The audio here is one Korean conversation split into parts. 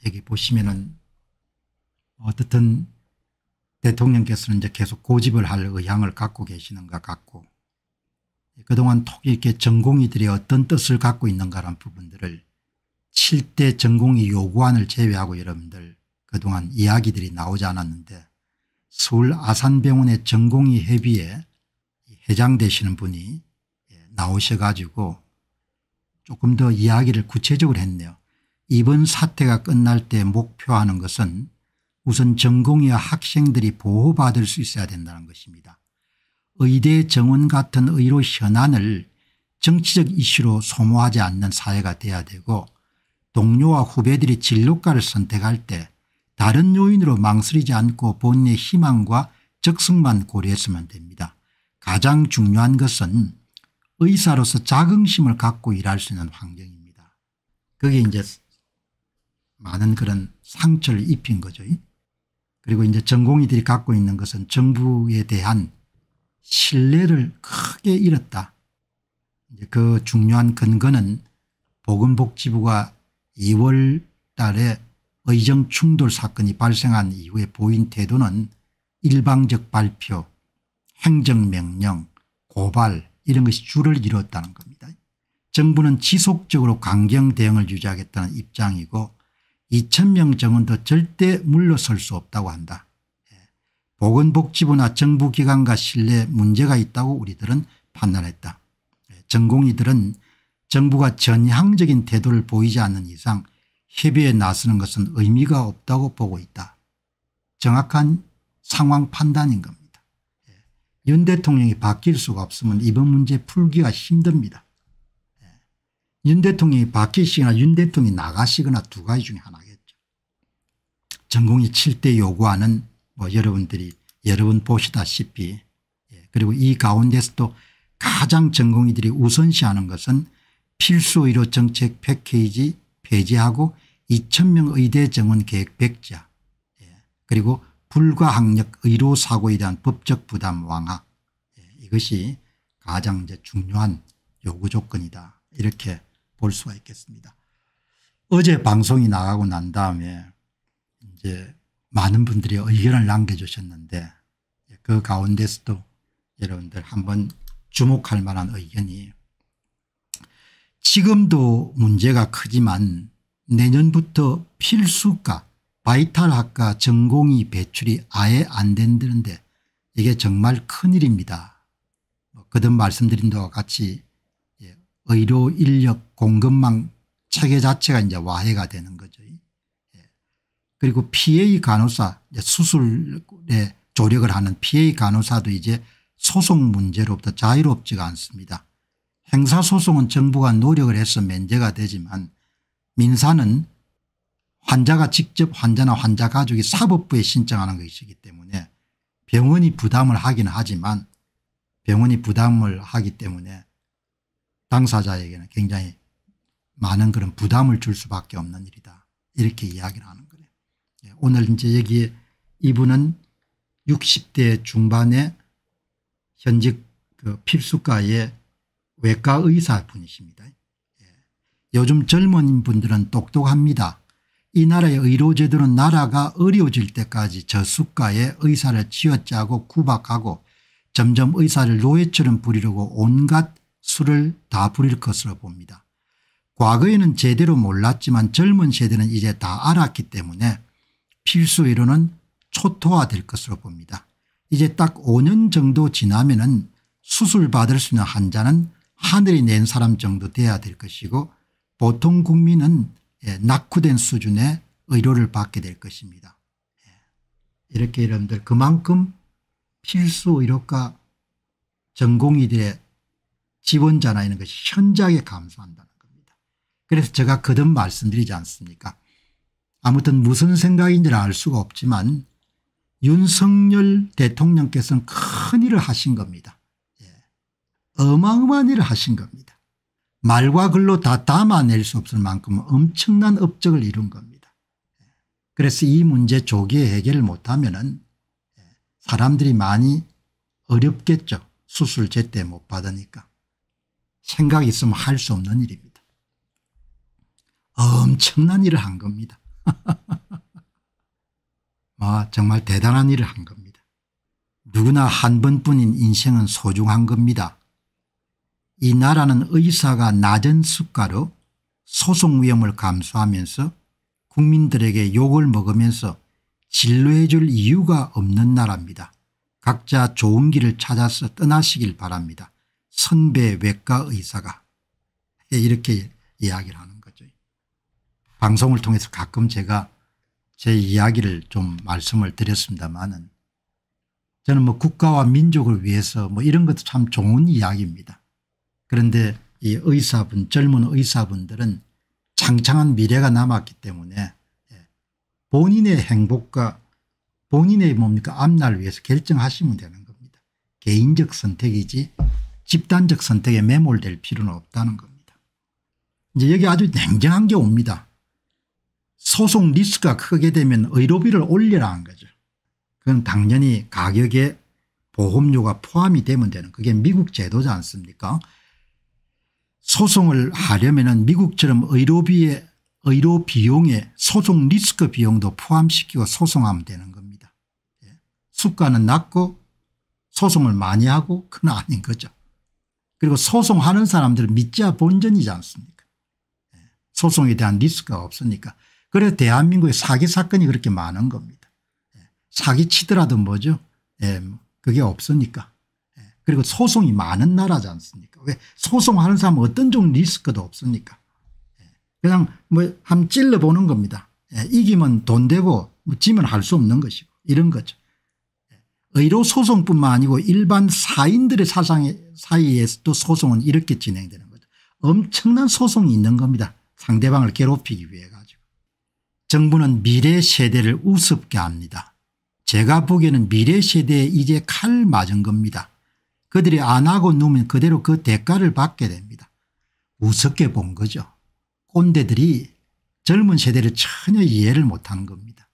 여기 보시면은 어떻든 대통령께서는 이제 계속 고집을 할 의향을 갖고 계시는 것 같고, 그동안 톡 이렇게 전공의들이 어떤 뜻을 갖고 있는가라는 부분들을 7대 전공의 요구안을 제외하고 여러분들 그동안 이야기들이 나오지 않았는데, 서울 아산병원의 전공의 협의회 회장 되시는 분이 나오셔가지고 조금 더 이야기를 구체적으로 했네요. 이번 사태가 끝날 때 목표하는 것은 우선 전공의와 학생들이 보호받을 수 있어야 된다는 것입니다. 의대 정원 같은 의료 현안을 정치적 이슈로 소모하지 않는 사회가 돼야 되고, 동료와 후배들이 진로과를 선택할 때 다른 요인으로 망설이지 않고 본인의 희망과 적성만 고려했으면 됩니다. 가장 중요한 것은 의사로서 자긍심을 갖고 일할 수 있는 환경입니다. 그게 이제 많은 그런 상처를 입힌 거죠. 그리고 이제 전공의들이 갖고 있는 것은 정부에 대한 신뢰를 크게 잃었다. 이제 그 중요한 근거는 보건복지부가 2월 달에 의정 충돌 사건이 발생한 이후에 보인 태도는 일방적 발표, 행정명령, 고발 이런 것이 줄을 이뤘다는 겁니다. 정부는 지속적으로 강경 대응을 유지하겠다는 입장이고 2,000명 정원도 절대 물러설 수 없다고 한다. 보건복지부나 정부기관과 신뢰에 문제가 있다고 우리들은 판단했다. 전공의들은 정부가 전향적인 태도를 보이지 않는 이상 협의에 나서는 것은 의미가 없다고 보고 있다. 정확한 상황 판단인 겁니다. 윤 대통령이 바뀔 수가 없으면 이번 문제 풀기가 힘듭니다. 윤 대통령이 바뀌시거나 윤 대통령이 나가시거나 두 가지 중에 하나겠죠. 전공의 7대 요구안은 뭐 여러분들이 여러 번 보시다시피, 그리고 이 가운데서도 가장 전공의들이 우선시하는 것은 필수의료 정책 패키지 폐지하고 2,000명 의대 정원 계획 백자, 그리고 불가항력 의료사고에 대한 법적 부담 완화, 이것이 가장 이제 중요한 요구 조건이다, 이렇게 볼 수가 있겠습니다. 어제 방송이 나가고 난 다음에 이제 많은 분들이 의견을 남겨주셨는데, 그 가운데서도 여러분들 한번 주목할 만한 의견이, 지금도 문제가 크지만 내년부터 필수과 바이탈학과 전공의 배출이 아예 안 된다는데 이게 정말 큰일입니다. 거듭 말씀드린 바와 같이 의료 인력 공급망 체계 자체가 이제 와해가 되는 거죠. 그리고 PA 간호사, 수술에 조력을 하는 PA 간호사도 이제 소송 문제로부터 자유롭지가 않습니다. 행사소송은 정부가 노력을 해서 면제가 되지만 민사는 환자가 직접 환자나 환자 가족이 사법부에 신청하는 것이기 때문에 병원이 부담을 하긴 하지만, 병원이 부담을 하기 때문에 당사자에게는 굉장히 많은 그런 부담을 줄 수밖에 없는 일이다, 이렇게 이야기를 하는 거예요. 오늘 이제 여기에 이분은 60대 중반의 현직 그 필수과의 외과 의사 분이십니다. 요즘 젊은 분들은 똑똑합니다. 이 나라의 의료제도는 나라가 어려워질 때까지 저수가에 의사를 쥐어짜고 구박하고 점점 의사를 노예처럼 부리려고 온갖 수를 다 부릴 것으로 봅니다. 과거에는 제대로 몰랐지만 젊은 세대는 이제 다 알았기 때문에 필수 의료는 초토화될 것으로 봅니다. 이제 딱 5년 정도 지나면은 수술 받을 수 있는 환자는 하늘이 낸 사람 정도 돼야 될 것이고, 보통 국민은 낙후된 수준의 의료를 받게 될 것입니다. 이렇게 여러분들 그만큼 필수 의료과 전공의들의 지원자나 이런 것이 현저하게 감소한다는 겁니다. 그래서 제가 거듭 말씀드리지 않습니까? 아무튼 무슨 생각인지는 알 수가 없지만 윤석열 대통령께서는 큰 일을 하신 겁니다. 어마어마한 일을 하신 겁니다. 말과 글로 다 담아낼 수 없을 만큼 엄청난 업적을 이룬 겁니다. 그래서 이 문제 조기에 해결을 못하면은 사람들이 많이 어렵겠죠. 수술 제때 못 받으니까. 생각이 있으면 할 수 없는 일입니다. 엄청난 일을 한 겁니다. 정말 대단한 일을 한 겁니다. 누구나 한 번뿐인 인생은 소중한 겁니다. 이 나라는 의사가 낮은 수가로 소송 위험을 감수하면서 국민들에게 욕을 먹으면서 진료해 줄 이유가 없는 나라입니다. 각자 좋은 길을 찾아서 떠나시길 바랍니다. 선배 외과 의사가 이렇게 이야기를 하는 거죠. 방송을 통해서 가끔 제가 제 이야기를 좀 말씀을 드렸습니다마는 저는 뭐 국가와 민족을 위해서 뭐 이런 것도 참 좋은 이야기입니다. 그런데 이 의사분 젊은 의사분들은 창창한 미래가 남았기 때문에 본인의 행복과 본인의 앞날을 위해서 결정하시면 되는 겁니다. 개인적 선택이지 집단적 선택에 매몰될 필요는 없다는 겁니다. 이제 여기 아주 냉정한 게 옵니다. 소송 리스크가 크게 되면 의료비를 올려라는 거죠. 그건 당연히 가격에 보험료가 포함이 되면 되는 그게 미국 제도지 않습니까? 소송을 하려면 미국처럼 의료 비용에 소송 리스크 비용도 포함시키고 소송하면 되는 겁니다. 수가는 낮고 소송을 많이 하고 그건 아닌 거죠. 그리고 소송하는 사람들은 믿자 본전이지 않습니까? 소송에 대한 리스크가 없으니까. 그래서 대한민국의 사기 사건이 그렇게 많은 겁니다. 사기 치더라도 뭐죠? 그게 없으니까. 그리고 소송이 많은 나라지 않습니까? 왜 소송하는 사람은 어떤 종 리스크도 없으니까. 그냥 뭐 한번 찔러보는 겁니다. 이기면 돈 되고 뭐 지면 할 수 없는 것이고 이런 거죠. 의료소송뿐만 아니고 일반 사인들의 사이에서도 소송은 이렇게 진행되는 거죠. 엄청난 소송이 있는 겁니다. 상대방을 괴롭히기 위해 가지고. 정부는 미래 세대를 우습게 합니다. 제가 보기에는 미래 세대에 이제 칼 맞은 겁니다. 그들이 안 하고 누우면 그대로 그 대가를 받게 됩니다. 우습게 본 거죠. 꼰대들이 젊은 세대를 전혀 이해를 못하는 겁니다.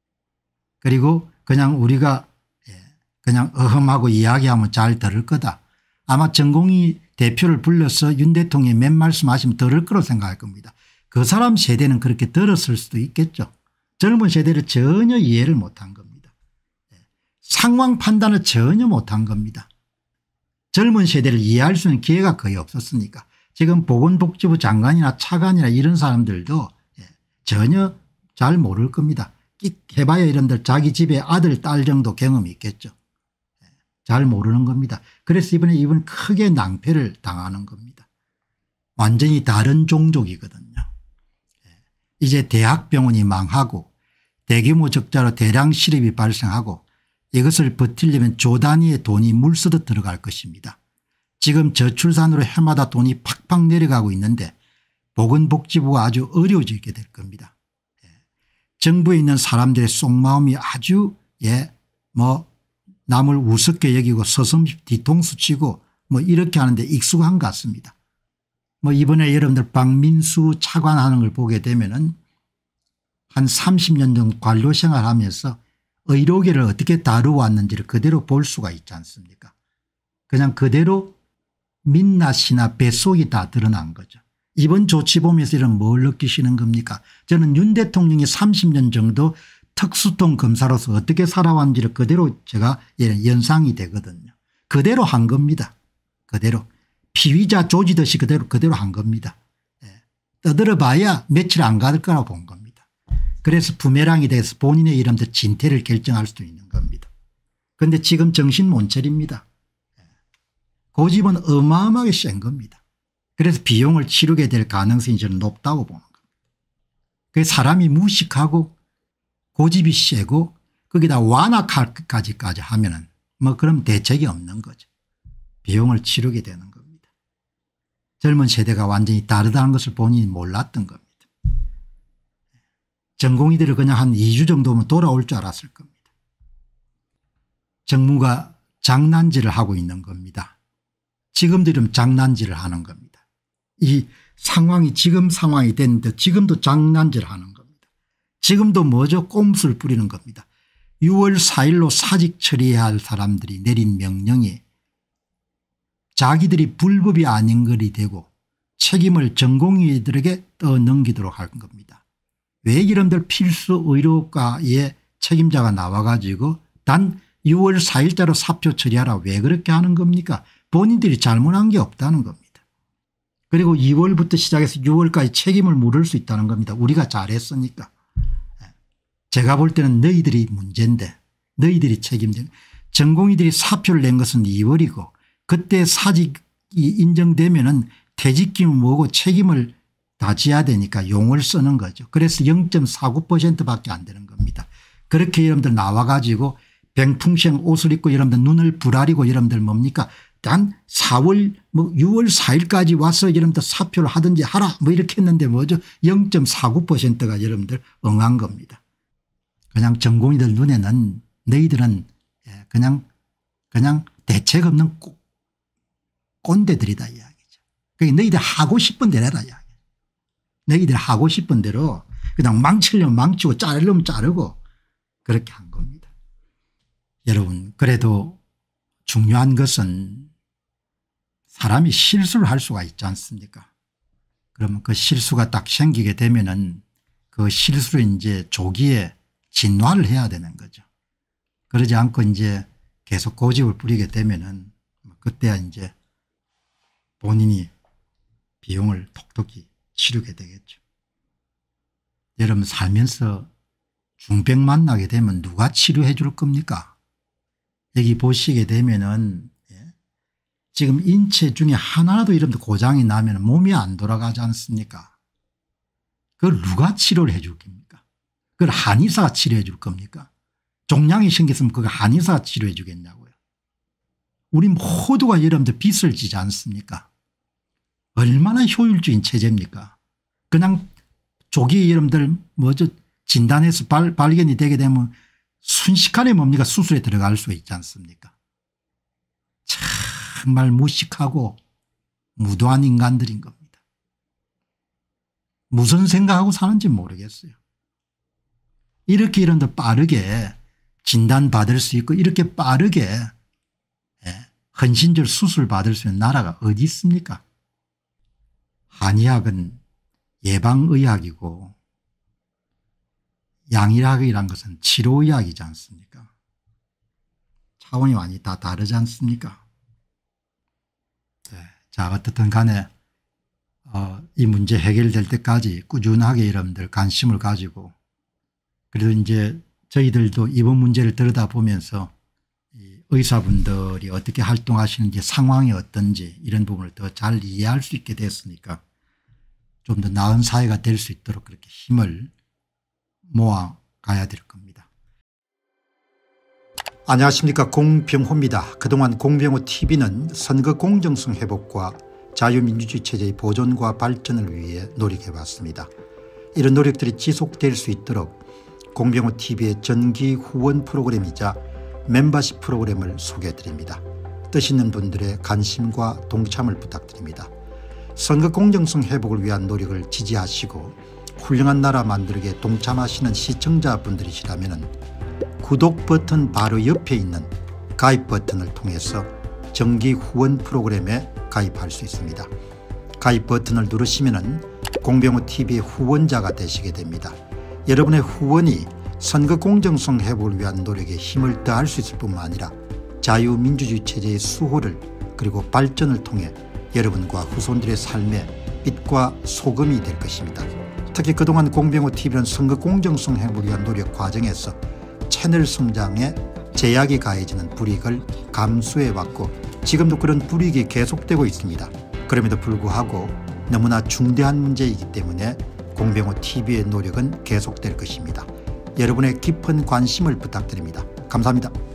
그리고 그냥 우리가 그냥 어흠하고 이야기하면 잘 들을 거다. 아마 전공의 대표를 불러서 윤 대통령이 몇 말씀 하시면 들을 거로 생각할 겁니다. 그 사람 세대는 그렇게 들었을 수도 있겠죠. 젊은 세대를 전혀 이해를 못한 겁니다. 상황 판단을 전혀 못한 겁니다. 젊은 세대를 이해할 수 있는 기회가 거의 없었으니까 지금 보건복지부 장관이나 차관이나 이런 사람들도 전혀 잘 모를 겁니다. 해봐야 이런들 자기 집에 아들 딸 정도 경험이 있겠죠. 잘 모르는 겁니다. 그래서 이번 크게 낭패를 당하는 겁니다. 완전히 다른 종족이거든요. 이제 대학병원이 망하고 대규모 적자로 대량 실업이 발생하고 이것을 버티려면 조 단위의 돈이 물서듯 들어갈 것입니다. 지금 저출산으로 해마다 돈이 팍팍 내려가고 있는데 보건복지부가 아주 어려워지게 될 겁니다. 정부에 있는 사람들의 속마음이 아주 남을 우습게 여기고 서슴 뒤통수 치고 이렇게 하는데 익숙한 것 같습니다. 이번에 여러분들 박민수 차관하는 걸 보게 되면은 한 30년 정도 관료 생활하면서 의료계를 어떻게 다루어왔는지를 그대로 볼 수가 있지 않습니까? 그냥 그대로 민낯이나 뱃속이 다 드러난 거죠. 이번 조치 보면서 이런 뭘 느끼시는 겁니까? 저는 윤 대통령이 30년 정도 특수통 검사로서 어떻게 살아왔는지를 그대로 제가 연상이 되거든요. 그대로 한 겁니다. 그대로. 피의자 조지듯이 그대로 한 겁니다. 떠들어 봐야 며칠 안 갈 거라고 본 겁니다. 그래서 부메랑이 돼서 본인의 이름도 진퇴를 결정할 수도 있는 겁니다. 그런데 지금 정신 못 차립니다. 고집은 어마어마하게 센 겁니다. 그래서 비용을 치르게 될 가능성이 저는 높다고 보는 겁니다. 그 사람이 무식하고 고집이 세고 거기다 완악할까지 하면은 그럼 대책이 없는 거죠. 비용을 치르게 되는 겁니다. 젊은 세대가 완전히 다르다는 것을 본인이 몰랐던 겁니다. 전공의들을 그냥 한 2주 정도면 돌아올 줄 알았을 겁니다. 정부가 장난질을 하고 있는 겁니다. 지금도 이런 장난질을 하는 겁니다. 이 상황이 지금 상황이 됐는데 지금도 장난질을 하는 겁니다. 지금도 뭐죠? 꼼수를 부리는 겁니다. 6월 4일로 사직 처리해야 할 사람들이 내린 명령이 자기들이 불법이 아닌 것이 되고 책임을 전공의들에게 떠넘기도록 할 겁니다. 왜 여러분들 필수 의료과의 책임자가 나와가지고 단 6월 4일자로 사표 처리하라 왜 그렇게 하는 겁니까? 본인들이 잘못한 게 없다는 겁니다. 그리고 2월부터 시작해서 6월까지 책임을 물을 수 있다는 겁니다. 우리가 잘했으니까. 제가 볼 때는 너희들이 문제인데 너희들이 책임져. 전공의들이 사표를 낸 것은 2월이고 그때 사직이 인정되면은 퇴직금은 뭐고 책임을 다 져야 되니까 용을 쓰는 거죠. 그래서 0.49%밖에 안 되는 겁니다. 그렇게 여러분들 나와가지고 병풍생 옷을 입고 여러분들 눈을 부라리고 여러분들 뭡니까 단 4월 6월 4일까지 와서 여러분들 사표를 하든지 하라 뭐 이렇게 했는데 뭐죠 0.49%가 여러분들 응한 겁니다. 그냥 전공의들 눈에는 너희들은 그냥 대책 없는 꼰대들이다 이야기죠. 그러니까 너희들 하고 싶은 대로 해라 이야기. 너희들 하고 싶은 대로 그냥 망치려면 망치고 자르려면 자르고 그렇게 한 겁니다. 여러분 그래도 중요한 것은 사람이 실수를 할 수가 있지 않습니까? 그러면 그 실수가 딱 생기게 되면은 그 실수를 이제 조기에 진화를 해야 되는 거죠. 그러지 않고 이제 계속 고집을 부리게 되면은 그때야 이제 본인이 비용을 톡톡히 치르게 되겠죠. 여러분 살면서 중병 만나게 되면 누가 치료해 줄 겁니까? 여기 보시게 되면은 지금 인체 중에 하나라도 이런 고장이 나면 몸이 안 돌아가지 않습니까? 그걸 누가 치료를 해 줄 겁니까? 그걸 한의사가 치료해 줄 겁니까? 종양이 생겼으면 그걸 한의사가 치료해 주겠냐고요. 우리 모두가 여러분들 빚을 지지 않습니까? 얼마나 효율적인 체제입니까? 그냥 조기 여러분들 뭐죠 진단해서 발견이 되게 되면 순식간에 뭡니까 수술에 들어갈 수 있지 않습니까? 정말 무식하고 무도한 인간들인 겁니다. 무슨 생각하고 사는지 모르겠어요. 이렇게 여러분들 빠르게 진단받을 수 있고 이렇게 빠르게 헌신적 수술 받을 수 있는 나라가 어디 있습니까? 한의학은 예방의학이고 양의학이란 것은 치료의학이지 않습니까? 차원이 많이 다 다르지 않습니까? 네. 자 어떻든 간에 이 문제 해결될 때까지 꾸준하게 여러분들 관심을 가지고 그래도 이제 저희들도 이번 문제를 들여다보면서 의사분들이 어떻게 활동하시는지 상황이 어떤지 이런 부분을 더 잘 이해할 수 있게 됐으니까 좀 더 나은 사회가 될 수 있도록 그렇게 힘을 모아 가야 될 겁니다. 안녕하십니까 공병호입니다. 그동안 공병호TV는 선거 공정성 회복과 자유민주주의 체제의 보존과 발전을 위해 노력해왔습니다. 이런 노력들이 지속될 수 있도록 공병호TV의 정기 후원 프로그램이자 멤버십 프로그램을 소개해드립니다. 뜻 있는 분들의 관심과 동참을 부탁드립니다. 선거 공정성 회복을 위한 노력을 지지하시고 훌륭한 나라 만들기에 동참하시는 시청자분들이시라면 구독 버튼 바로 옆에 있는 가입 버튼을 통해서 정기 후원 프로그램에 가입할 수 있습니다. 가입 버튼을 누르시면 공병호TV의 후원자가 되시게 됩니다. 여러분의 후원이 선거 공정성 회복을 위한 노력에 힘을 더할 수 있을 뿐만 아니라 자유민주주의 체제의 수호를 그리고 발전을 통해 여러분과 후손들의 삶에 빛과 소금이 될 것입니다. 특히 그동안 공병호TV는 선거 공정성 회복을 위한 노력 과정에서 채널 성장에 제약이 가해지는 불이익을 감수해왔고 지금도 그런 불이익이 계속되고 있습니다. 그럼에도 불구하고 너무나 중대한 문제이기 때문에 공병호TV의 노력은 계속될 것입니다. 여러분의 깊은 관심을 부탁드립니다. 감사합니다.